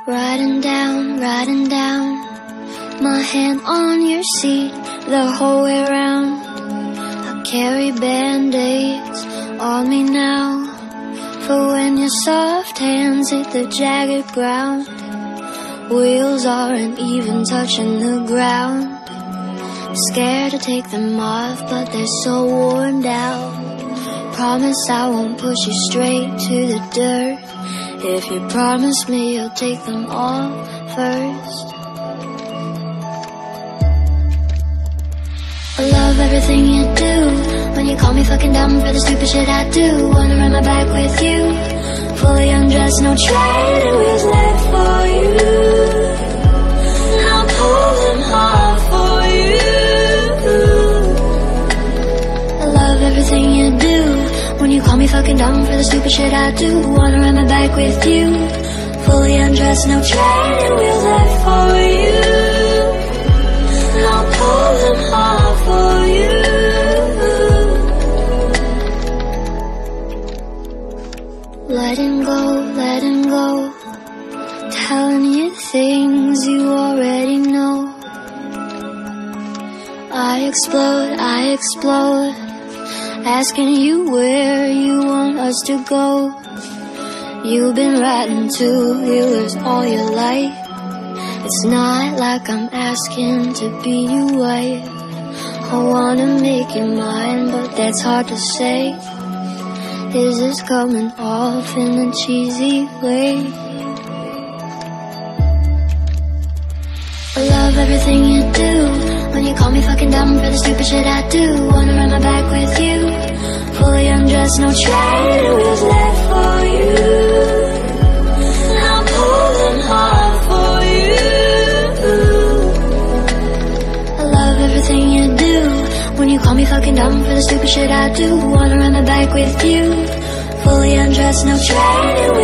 Riding down, my hand on your seat the whole way round. I carry band-aids on me now, for when your soft hands hit the jagged ground. Wheels aren't even touching the ground. Scared to take them off, but they're so worn down. Promise I won't push you straight to the dirt. If you promise me you'll take them off first. I love everything you do. When you call me fucking dumb for the stupid shit I do. Wanna run my back with you, fully undressed, no training wheels left for you. I'll pull them hard for you. I love everything you do. When you call me fucking dumb for the stupid shit I do. Wanna run my back with you, fully undressed, no training wheels left for you. I'll pull them hard for you. Letting go, telling you things you already know. I explode, asking you where you want us to go. You've been riding 2 wheelers all your life. It's not like I'm asking to be your wife. I wanna make you mine, but that's hard to say. Is this coming off in a cheesy way? I love everything you do. When you call me fucking dumb for the stupid shit I do. Wanna run my back with you, fully undressed, no training wheels left for you. I'll pull them hard for you. I love everything you do. When you call me fucking dumb for the stupid shit I do. Wanna run my back with you, fully undressed, no training wheels